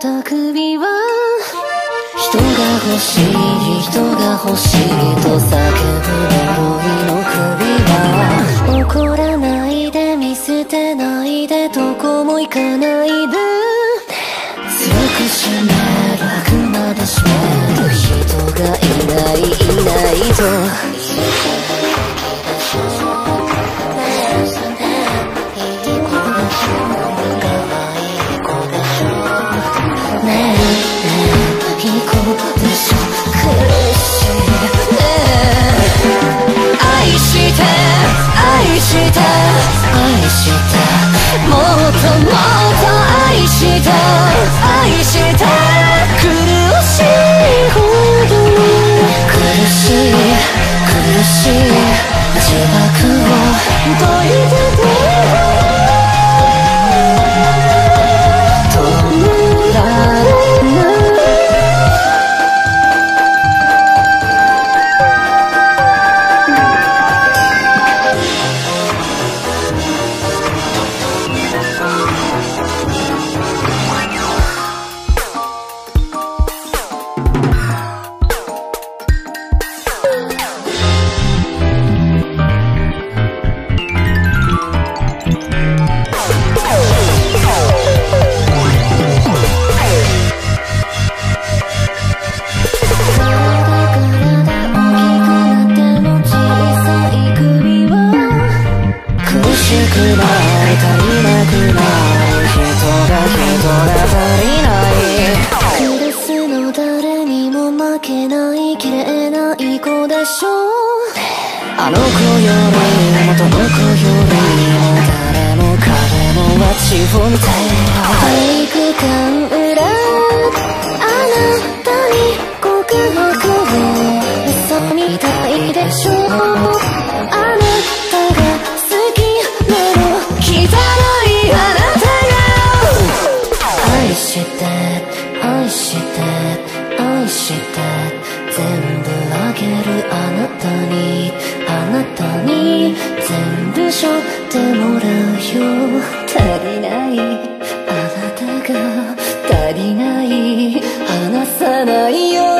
た首は人が欲しい人が欲しいと叫ぶ呪いの首は怒らないで見捨てないでどこも行かないで強く締めるあくまで締める人がいないいないともっともっと愛して愛して苦しいほど苦しい苦しい自爆を解いて止められないあの子よりもどの子よりも誰も彼もは自分で体育館裏あなたに告白を嘘みたいでしょあなたが好きなの汚いあなたが愛して愛して愛して全部あげるあなたにあなたに全部背負ってもらうよ足りないあなたが足りない離さないよ